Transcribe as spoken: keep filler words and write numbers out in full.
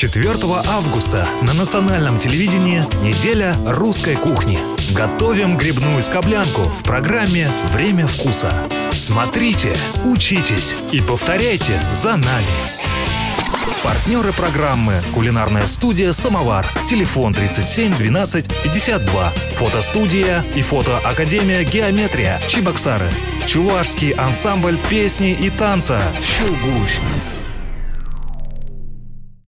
четвёртого августа на национальном телевидении неделя русской кухни. Готовим грибную скоблянку в программе «Время вкуса». Смотрите, учитесь и повторяйте за нами. Партнеры программы – кулинарная студия «Самовар». Телефон тридцать семь двенадцать пятьдесят два. Фотостудия и фотоакадемия «Геометрия» Чебоксары. Чувашский ансамбль песни и танца «Чугуш».